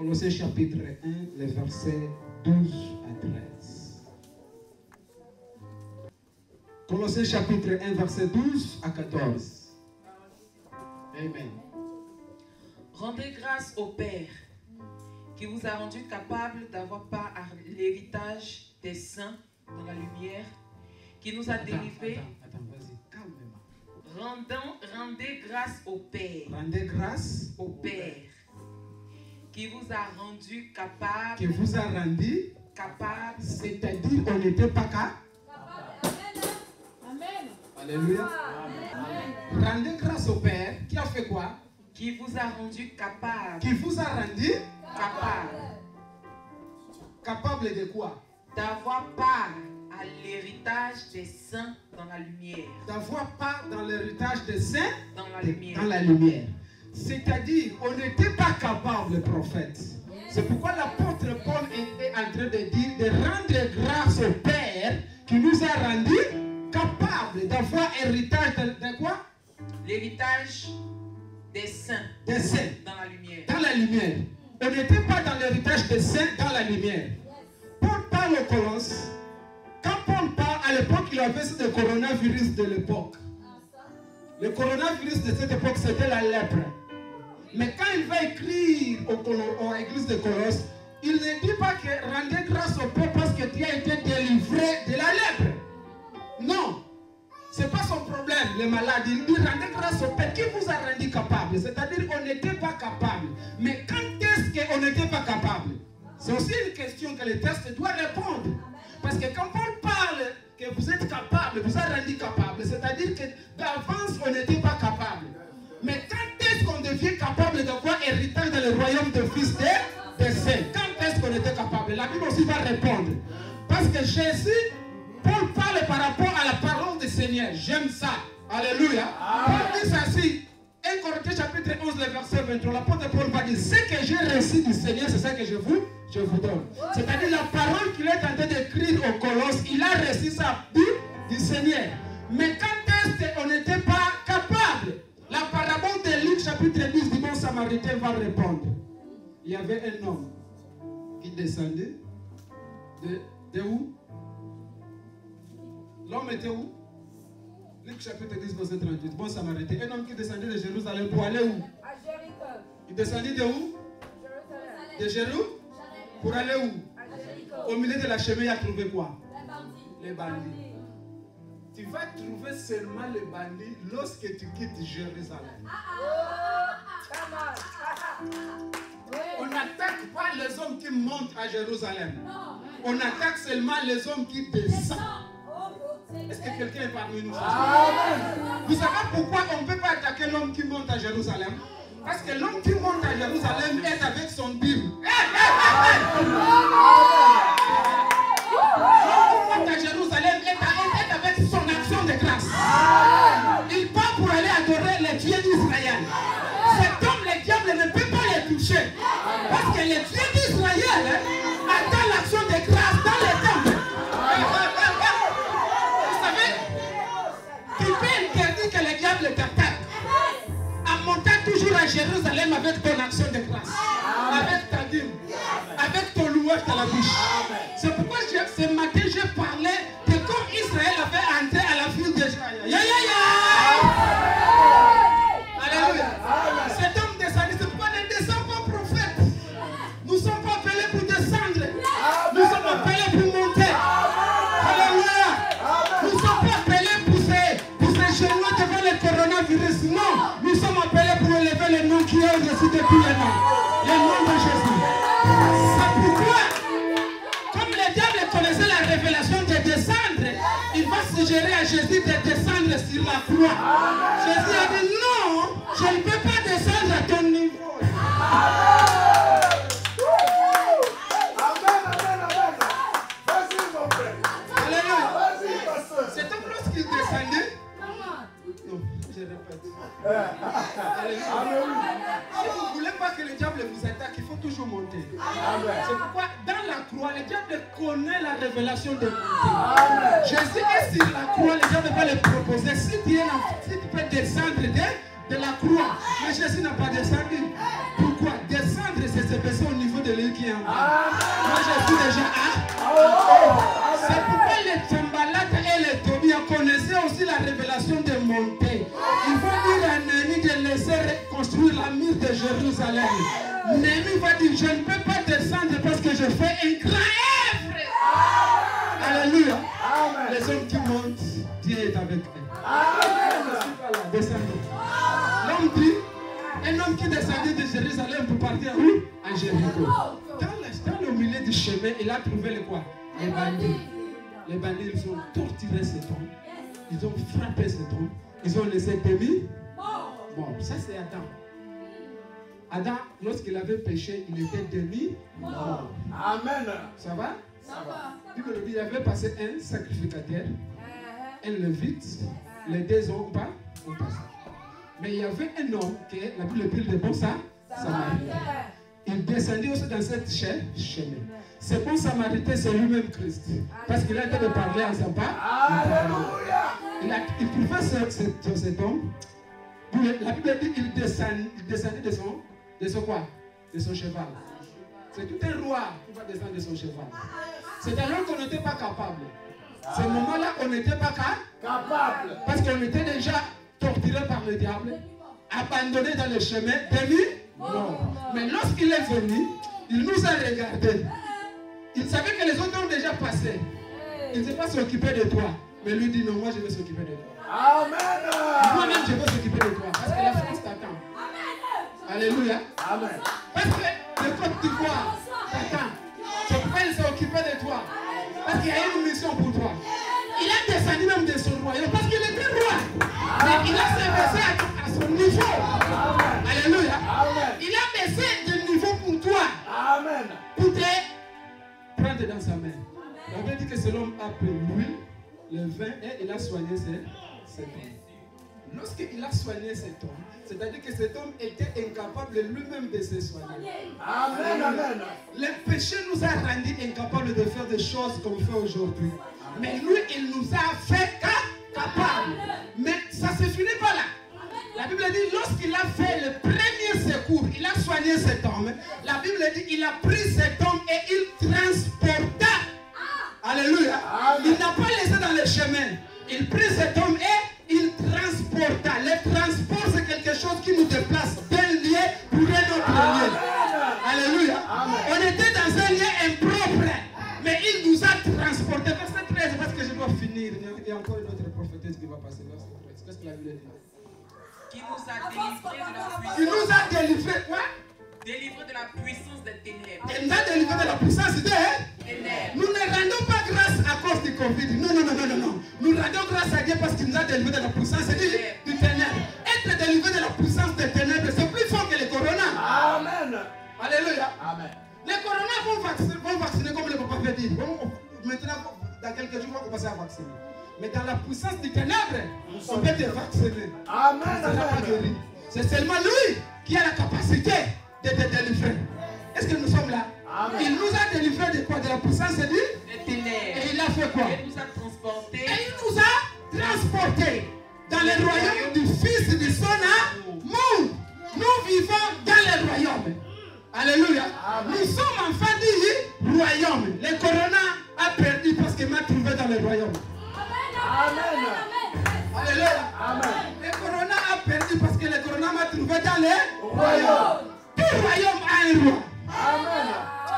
Colossiens chapitre 1, les versets 12 à 13. Colossiens chapitre 1, verset 12 à 14. Amen. Rendez grâce au Père qui vous a rendu capable d'avoir part à l'héritage des saints dans la lumière, qui nous a délivrés. Attends, vas-y, calmement. Rendez grâce au Père. Rendez grâce au Père qui vous a rendu capable. Qui vous a rendu capable. C'est-à-dire on n'était pas capable. Amen. Alléluia. Amen. Rendez grâce au Père qui a fait quoi? Qui vous a rendu capable. Qui vous a rendu capable. Capable de quoi? D'avoir part à l'héritage des saints dans la lumière. D'avoir part dans l'héritage des saints dans la lumière. Dans la lumière. C'est-à-dire, on n'était pas capable, prophète. C'est pourquoi l'apôtre Paul était en train de dire de rendre grâce au Père qui nous a rendus capables d'avoir héritage de quoi? L'héritage des saints. Des saints. Dans la lumière. Dans la lumière. On n'était pas dans l'héritage des saints dans la lumière. Paul parle aux Colosses. Quand Paul parle, à l'époque, il avait ce coronavirus de l'époque. Le coronavirus de cette époque, c'était la lèpre. Mais quand il va écrire à l'église de Colosse, il ne dit pas que rendez grâce au Père parce que tu as été délivré de la lèpre. Non. Ce n'est pas son problème, le malade. Il dit rendez grâce au Père qui vous a rendu capable. C'est-à-dire qu'on n'était pas capable. Mais quand est-ce qu'on n'était pas capable? C'est aussi une question que le texte doit répondre. Parce que quand Paul parle que vous êtes capable, vous a rendu capable, c'est-à-dire que d'avance on n'était pas capable. Mais quand est-ce qu'on devient capable d'avoir héritage dans le royaume de fils des saints? Quand est-ce qu'on était capable? La Bible aussi va répondre. Parce que Jésus, Paul parle par rapport à la parole du Seigneur. J'aime ça. Alléluia. Paul dit ceci. 1 Corinthiens chapitre 11, le verset 23. L'apôtre Paul va dire, ce que j'ai reçu du Seigneur, c'est ça que je vous donne. C'est-à-dire la parole qu'il est en train d'écrire au Colosse, il a reçu ça du Seigneur. Mais quand est-ce qu'on n'était pas capable? La parabole de Luc chapitre 10 du bon Samaritain va répondre. Il y avait un homme qui descendait de où? L'homme était où? Luc chapitre 10 verset 38. Bon Samaritain. Un homme qui descendait de Jérusalem pour aller où? À Jéricho. Il descendait de où? Jérusalem. De Jérusalem? Pour aller où? À Jéricho. Au milieu de la chemin, il a trouvé quoi? Les bandits. Les bandits. Tu vas trouver seulement les bandits lorsque tu quittes Jérusalem. On n'attaque pas les hommes qui montent à Jérusalem. On attaque seulement les hommes qui descendent. Est-ce que quelqu'un est parmi nous? Vous savez pourquoi on ne peut pas attaquer l'homme qui monte à Jérusalem? Parce que l'homme qui monte à Jérusalem est avec son Bible. L'homme qui monte à Jérusalem est avec son action de grâce. Il part pour aller adorer les dieux d'Israël. Cet homme, le diable ne peut pas les toucher. Parce que les dieux d'Israël attendent l'action de grâce dans les temples. Vous savez, tu peux interdire que le diable t'attaque en montant toujours à Jérusalem avec ton action de grâce, avec ta dîme, avec ton louange dans la bouche. C'est pourquoi ce matin j'ai parlé de comme Israël avait entré à la ville de Jaïa. Alléluia. Cet homme descendit, c'est pourquoi ne descend pas prophète. Nous ne sommes pas appelés pour descendre. Nous sommes appelés pour monter. Alléluia. Nous ne sommes pas appelés pour se genouiller devant le coronavirus. Non. Nous sommes appelés pour élever le nom qui est au-dessus de tous les noms. Le nom de Jésus. C'est pourquoi, comme le diable connaissait la révélation de descendre, il va suggérer à Jésus de descendre sur la croix. Jésus a dit non, je ne peux pas descendre à ton niveau. C'est donc lorsqu'il descendait. Non, je répète. Si vous ne voulez pas que le diable vous attaque, il faut toujours monter. C'est pourquoi dans la croix, le diable connaît la révélation de monter. Jésus est sur la croix, le diable va le proposer. Si tu peux descendre de la croix, mais Jésus n'a pas descendu. Pourquoi? Descendre, c'est se baisser au niveau dire. Néhémie va dire, je ne peux pas descendre parce que je fais un grand œuvre. Alléluia. Les hommes qui montent, Dieu est avec eux. Descendons. L'homme dit, un homme qui descendait de Jérusalem pour partir où? À Jéricho. Dans le milieu du chemin, il a trouvé le quoi? Les bandits. Les bandits, ils ont torturé cet homme. Ils ont frappé cet homme. Ils ont laissé demi mort. Ça, c'est Adam. Adam, lorsqu'il avait péché, il était demi-mort. Amen. Ça va? Ça va. Il avait passé un sacrificateur, un lévite. Les deux ont pas passé. Mais il y avait un homme qui, la Bible dit le bon Samaritain. Il descendait aussi dans cette chemin. Ce bon Samaritain, c'est lui-même Christ. Parce qu'il a été de parler en sa part. Il pouvait cet homme. La Bible dit qu'il descendait de son quoi? De son cheval. C'est tout un roi qui va descendre de son cheval. C'est alors qu'on n'était pas capable. Ce moment-là, on n'était pas capable. Parce qu'on était déjà torturé par le diable, abandonné dans le chemin, demi-mort. Mais lorsqu'il est venu, il nous a regardés. Il savait que les autres ont déjà passé. Il ne s'est pas s'occuper de toi. Mais lui dit non, moi je vais s'occuper de toi. Amen. Moi-même je vais s'occuper de toi. Parce que la France t'attend. Alléluia. Amen. Parce que le Côte d'Ivoire t'attend. C'est pourquoi il s'est occupé de toi. Parce qu'il y a une mission pour toi. Il a descendu même de son royaume parce qu'il était roi. Mais il a s'abaissé à son niveau. Amen. Alléluia. Amen. Il a baissé de niveau pour toi. Amen. Pour te prendre dans sa main. On veut dire que cet homme a pris l'huile, le vin et il a soigné cet homme. Lorsqu'il a soigné cet homme, c'est-à-dire que cet homme était incapable lui-même de se soigner. Amen, amen. Le péché nous a rendus incapables de faire des choses qu'on fait aujourd'hui. Mais lui, il nous a fait capables. Mais ça ne se finit pas là. La Bible dit, lorsqu'il a fait le premier secours, il a soigné cet homme. La Bible dit, il a pris cet homme et il transporta. Alléluia. Il n'a pas laissé dans le chemin. Il prit cet homme et il transporta. Le transport, c'est quelque chose qui nous déplace d'un lieu pour un autre lieu. Alléluia. On était dans un lieu impropre, mais il nous a transportés. Verset 13, parce que je dois finir. Il y a encore une autre prophétesse qui va passer. Verset 13. Qu'est-ce que la Bible dit? Qui nous a délivrés de la puissance. Il nous a délivrés quoi? Délivrés de la puissance des ténèbres. Il nous a délivrés de la puissance des ténèbres. Nous ne rendons pas grâce à cause du Covid. Non, non, non, non, non. Nous rendons grâce à Dieu parce qu'il nous a délivrés de la puissance du ténèbre. Être délivré de la puissance des ténèbres, c'est plus fort que le corona. Amen. Alléluia. Amen. Les corona vont vacciner comme le papa avait dit. Maintenant, dans quelques jours, on va commencer à vacciner. Mais dans la puissance du ténèbre, on peut te vacciner. Amen. C'est seulement lui qui a la capacité de te délivrer. Est-ce que nous sommes là? Amen. Il nous a délivrés de quoi? De la puissance des ténèbres. Et il a fait quoi? Il nous a transportés. Et il nous a transportés dans le royaume du Fils de son amour. Nous vivons dans le royaume. Alléluia. Amen. Nous sommes enfants du royaume. Le corona a perdu parce qu'il m'a trouvé dans le royaume. Amen. Alléluia. Amen. Le corona a perdu parce que le corona m'a trouvé dans le royaume. Tout royaume a un roi. Amen.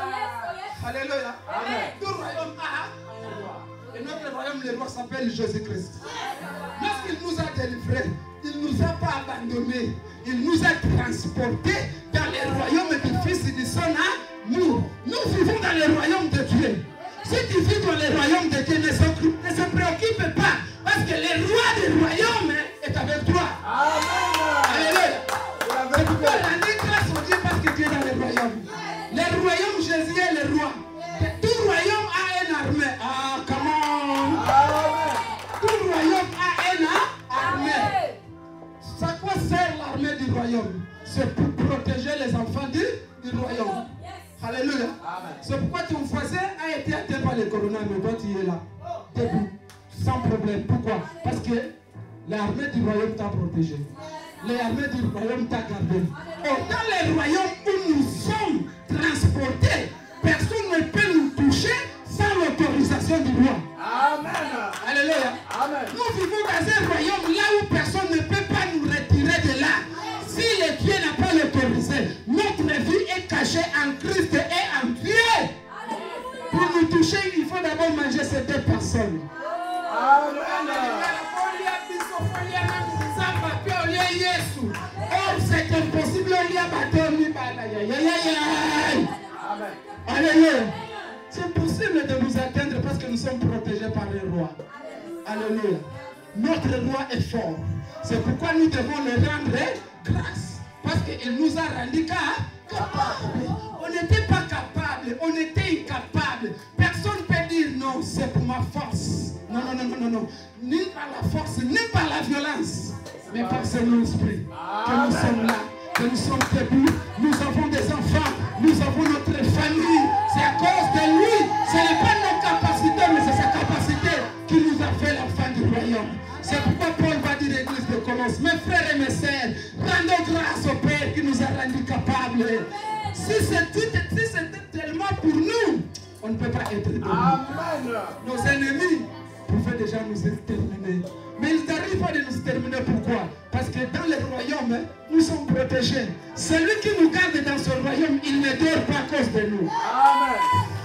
Alléluia. Amen. Tout royaume a un roi. Et notre royaume, le roi s'appelle Jésus-Christ. Lorsqu'il nous a délivrés, il ne nous a pas abandonnés. Il nous a transportés dans le royaume du Fils de son amour. Nous vivons dans le royaume de Dieu. Si tu vis dans le royaume de Dieu, ne se préoccupe pas. Parce que le roi du royaume est avec toi. Amen. Alléluia. Tu peux rendre grâce au Dieu parce que Dieu est dans le royaume. Le royaume, Jésus est le roi. Tout royaume a une armée. Ah, comment? Tout royaume a une armée. Ça quoi sert l'armée du royaume? C'est pour protéger les enfants du royaume. Alléluia. C'est pourquoi ton voisin a été atteint par le corona, mais toi tu es là. Debout. Sans problème. Pourquoi? Parce que l'armée du royaume t'a protégé. L'armée du royaume t'a gardé. Or, dans le royaume où nous sommes transportés, personne ne peut nous toucher sans l'autorisation du roi. Amen. Alléluia. Amen. Nous vivons dans un royaume là où personne ne peut pas nous retirer de là. Si le Dieu n'a pas l'autorisé, notre Oh, c'est impossible. Alléluia. C'est possible de nous atteindre parce que nous sommes protégés par le roi. Alléluia. Notre roi est fort. C'est pourquoi nous devons le rendre grâce. Parce qu'il nous a rendu capables. On n'était pas capables. On était incapables. Personne ne peut dire non, c'est pour ma force. Non, non, non, non, non, non. Ni par la force, ni par la violence. Mais par son esprit. Que nous sommes là. Que nous sommes debout. Nous avons des enfants. Nous avons notre famille. C'est à cause de lui. Ce n'est pas nos capacités, mais c'est sa capacité qui nous a fait l'enfant du royaume. C'est pourquoi Paul va dire à l'église de Colosse, mes frères et mes sœurs, rendons grâce au Père qui nous a rendus capables. Si c'était tellement pour nous, on ne peut pas être bénis. Nos ennemis pouvaient déjà nous exterminer. Mais ils n'arrivent pas de nous terminer. Pourquoi? Parce que dans le royaume, nous sommes protégés. Celui qui nous garde dans ce royaume, il ne dort pas à cause de nous. Amen.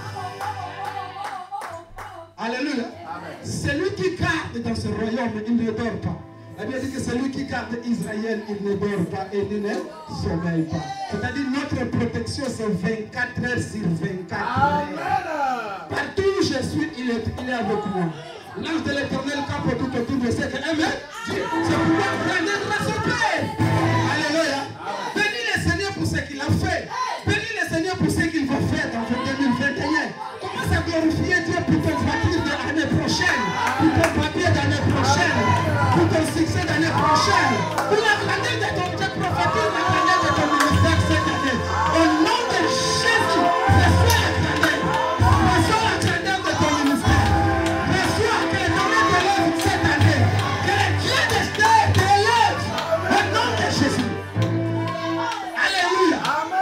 Alléluia. Celui qui garde dans ce royaume, il ne dort pas. La Bible dit que celui qui garde Israël, il ne dort pas et il ne sommeille pas. C'est-à-dire notre protection, c'est 24 heures sur 24 heures. Partout où je suis, il est avec moi. L'ange de l'Éternel campe tout autour de ce que aime Dieu. C'est pourquoi rendez grâce au Père. Alléluia. Bénis le Seigneur pour ce qu'il a fait. Bénis le Seigneur pour ce qu'il va faire dans 2021. Commence à glorifier Dieu pour ton voiture de l'année prochaine, pour ton papier d'année prochaine, pour ton succès d'année prochaine, pour la grandeur de ton Dieu prophétique, la grandeur de ton ministère cette année. Au nom de Jésus, reçois la grandeur. Reçois la grandeur de ton ministère. Reçois que le nom te lève cette année. Que le Dieu de Stère te lève. Au nom de Jésus. Alléluia.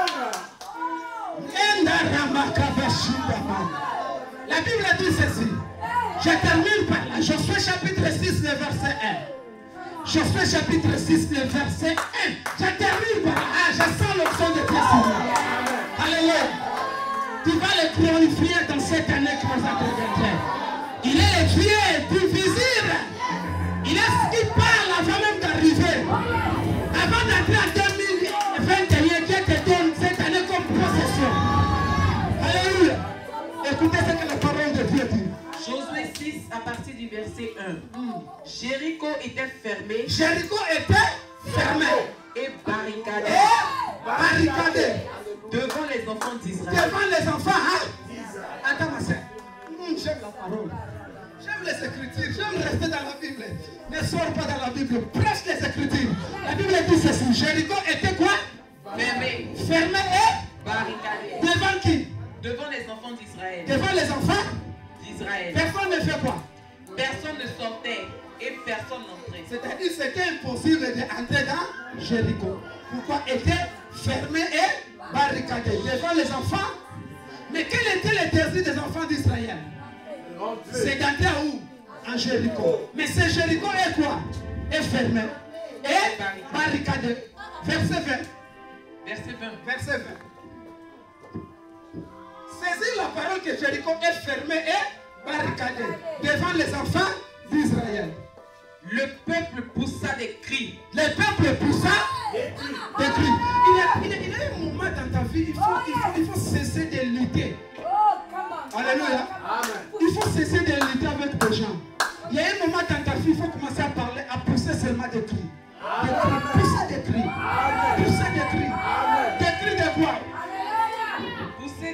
La Bible dit ceci. Je termine par là. Josué chapitre 6, le verset 1. Josué chapitre 6, le verset 1. Je termine par là. Ah, je sens l'option de Dieu. Alléluia. Tu vas le glorifier dans cette année qui nous a présenté. Il est le Dieu du vizir. Il est ce qui parle avant même d'arriver. Avant d'entrer en 2021, Dieu te donne cette année comme possession. Alléluia. Écoutez ce que la parole de Dieu dit. Josué 6 à partir du verset 1. Jéricho était fermé. Jéricho était fermé. Et barricadé. Devant les enfants d'Israël. Devant les enfants, hein? Attends ma soeur. J'aime la parole. J'aime les Écritures. J'aime rester dans la Bible. Ne sors pas dans la Bible. Prêche les Écritures. La Bible dit ceci. Jéricho était quoi? Fermé. Fermé et barricadé. devant qui? Devant les enfants d'Israël. Devant les enfants d'Israël. Personne ne fait quoi? Personne ne sortait et personne n'entrait. C'est-à-dire c'était impossible d'entrer dans Jéricho. Pourquoi? Était fermé et barricadé devant les enfants. Mais quel était le désir des enfants d'Israël? C'est d'entrer où? En Jéricho. Mais ce Jéricho est quoi? Est fermé et barricadé. Verset 20. Verset 20. Verset 20. Saisis la parole que Jéricho est fermé et barricadé devant les enfants d'Israël. Le peuple poussa des cris. Le peuple poussa des cris. Il y a un moment dans ta vie, il faut cesser de lutter. Alléluia. Il faut cesser de lutter avec des gens. Il y a un moment dans ta vie, il faut commencer à parler, à pousser seulement des cris. Des cris, pousser des cris. Pousser des cris. Des cris de quoi? Pousser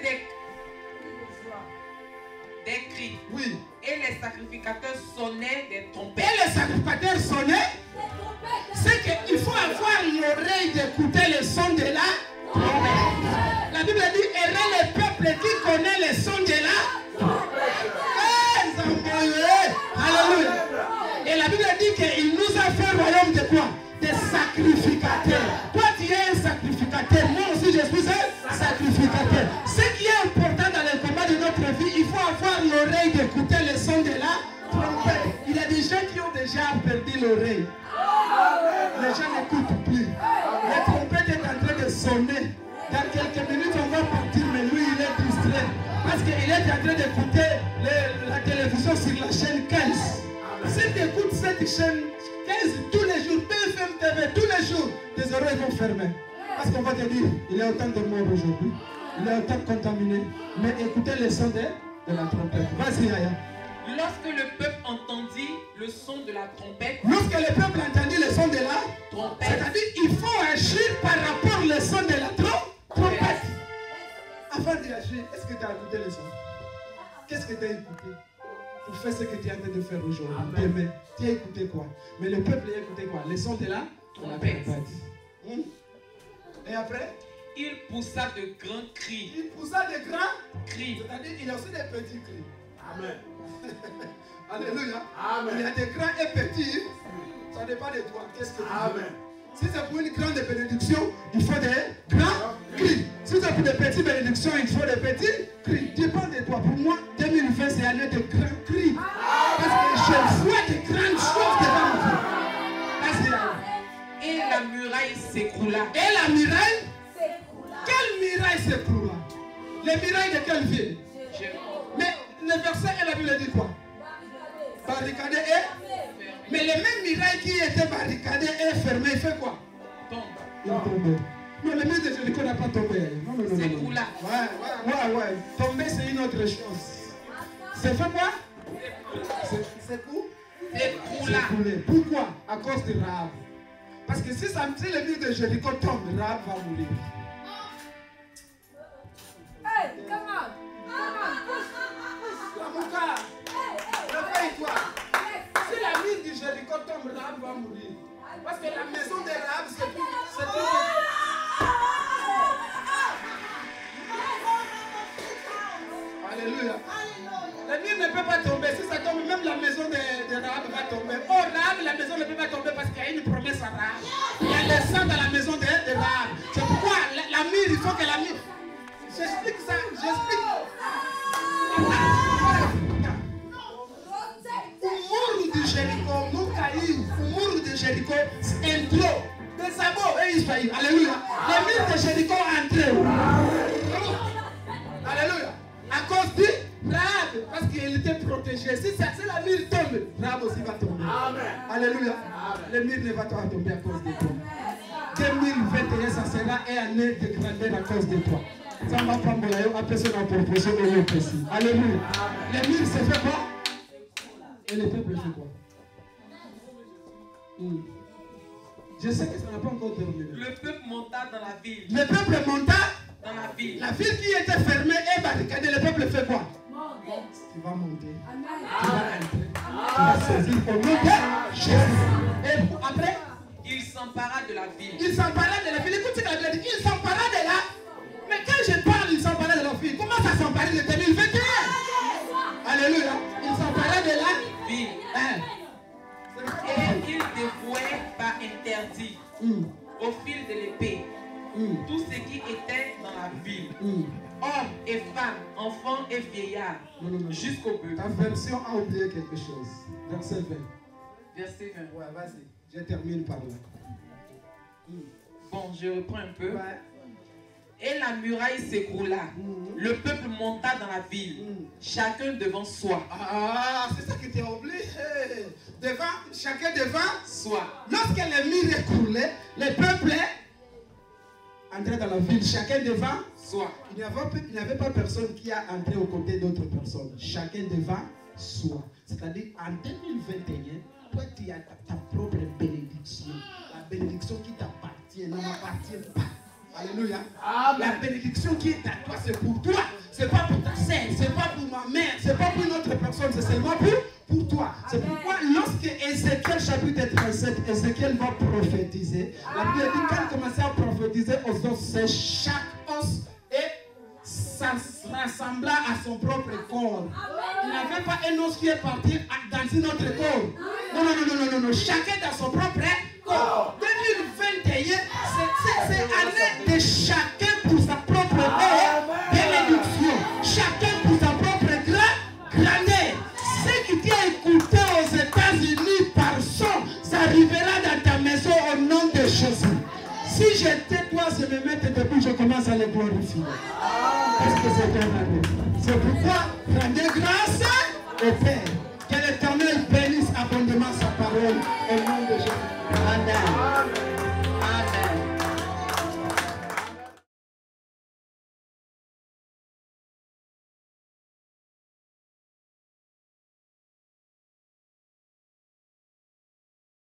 des cris. Oui. Et les sacrificateurs sonnaient des trompettes. Et les sacrificateurs sonnaient. C'est qu'il faut avoir l'oreille d'écouter le son de la trompette. La Bible dit, errez le peuple qui connaît le son de la trompette. Alléluia. Et la Bible dit qu'il nous a fait un royaume de quoi? Des sacrificateurs. Toi tu es un sacrificateur. Moi aussi je suis un sacrificateur. Ce qui est important dans le combat de notre vie, il faut avoir l'oreille d'écouter le son de la trompette. Il y a des gens qui ont déjà perdu l'oreille. Les gens n'écoutent plus. La trompette est en train de sonner. Dans quelques minutes on va partir, mais lui il est distrait. Parce qu'il est en train d'écouter la télévision sur la chaîne 4. 15. Si tu écoutes cette chaîne 15 tous les jours, BFM TV, tous les jours, tes oreilles vont fermer. Parce qu'on va te dire, il y a autant de morts aujourd'hui, il y a autant de contaminés. Mais écoutez le son de la trompette. Vas-y, Aya. Lorsque le peuple entendit le son de la trompette, Lorsque le peuple entendit le son de la trompette, c'est-à-dire il faut agir par rapport au son de la trompette. Avant d'agir, est-ce que tu as écouté le son? Qu'est-ce que tu as écouté pour faire ce que tu es en train de faire aujourd'hui? Demain, tu as écouté quoi? Mais le peuple a écouté quoi? Le son de la trompette. Et après? il poussa de grands cris. Il poussa de grands Cris. c'est-à-dire il y a aussi des petits cris. Amen. Alléluia. Amen. Il y a des grands et petits. Ça dépend de toi. Qu'est-ce que tu veux? Amen. Si c'est pour une grande bénédiction, il faut des grands cris. Si c'est pour des petites bénédictions, il faut des petits cris. Dépend de toi. Pour moi, 2020, c'est l'année de grands cris. Parce que je vois de grandes choses devant moi. Et la muraille s'écroula. Et la muraille? Quelle muraille s'écroula? Les murailles de quelle ville? Mais le verset et la Bible dit quoi? Barricadé et? Mais les mêmes murailles qui étaient barricadées et fermées, il fait quoi? Tombe. Il a tombé. Non, le mur de Jéricho n'a pas tombé. Non. S'écroula. Ouais. Tomber, c'est une autre chose. C'est fait quoi? C'est quoi? S'écroula. Pourquoi? À cause de Rahab. Parce que si le mur de Jéricho tombe, Rahab va mourir. Hey, come on. La Mouka, réveille-toi. Si la mur de Jéricho tombe, Rahab va mourir. Parce que la maison de Rahab, c'est plus. Alléluia. Le mur ne peut pas tomber. Si ça tombe, même la maison de Rahab va tomber. Oh, Rahab, la maison ne peut pas tomber parce qu'il y a une promesse à Rahab. Il y a le sang dans la maison de Rahab. C'est pourquoi la mur, il faut que la mur. J'explique ça, j'explique. Mur de Jéricho, Moukaï, mur de Jéricho, intro. Des sabots et Israël. Alléluia. Le mur de Jéricho entré. Alléluia. À cause de Rahab, parce qu'il était protégé. Si la mur tombe, Rahab aussi va tomber. Amen. Alléluia. Le mur ne va pas tomber à cause de toi. 2021, ça sera une année de grandeur à cause de toi. Ça va pas me après son proposition et le précis. Alléluia. Le mur se fait quoi? Et le peuple fait quoi? Je sais que ça n'a pas encore terminé. Le peuple monta dans la ville. Le peuple monta Dans la ville. la ville qui était fermée et barricadée. Le peuple fait quoi? Tu vas monter. Tu vas entrer. Tu vas saisir au nom de Jésus. Et après, Il s'empara de la ville. il s'empara de la ville. Écoute ce que la Bible dit. Il s'empara de la. Mais quand je parle, il s'empara de la ville. Comment ça s'empara de 2021? Alléluia. Il s'empara de la Ville. hein. Et il dévouait par interdit, au fil de l'épée, tout ce qui était dans la ville, hommes et femmes, enfants et vieillards, Non. jusqu'au bœuf. Ta version a oublié quelque chose. Verset 20. Verset 20. Ouais, vas-y. Je termine par là. Bon, je reprends un peu. Ouais. Et la muraille s'écroula. Le peuple monta dans la ville, chacun devant soi. Ah, c'est ça que tu as oublié. Chacun devant. Soi. Lorsque les murs écroulaient, le peuple entrait dans la ville, chacun devant. Soi. Il n'y avait pas personne qui a entré aux côtés d'autres personnes. Chacun devant soi. C'est-à-dire, en 2021, toi, tu as ta propre bénédiction. La bénédiction qui t'appartient ne m'appartient pas. Alléluia. La bénédiction qui est à toi, c'est pour toi. C'est pas pour ta sœur, c'est pas pour ma mère, c'est pas pour une autre personne, c'est seulement pour toi. C'est pourquoi lorsque Ézéchiel chapitre 37, Ézéchiel va prophétiser, la Bible dit quand il commençait à prophétiser aux os, c'est chaque os et ça rassembla à son propre corps. Il n'avait pas un os qui est parti dans un autre corps. Non. Chacun dans son propre corps. 2021, c'est année de chacun pour sa propre bénédiction. Chacun pour sa propre grandeur. Ce qui t'a écouté aux États-Unis par son, ça arrivera dans ta maison au nom de Jésus. Si j'étais toi, je me mettais debout, je commence à le glorifier. Parce que c'est ton année. C'est pourquoi rendez grâce au Père. Que l'Éternel bénisse abondamment sa parole au nom de Jésus. Amen.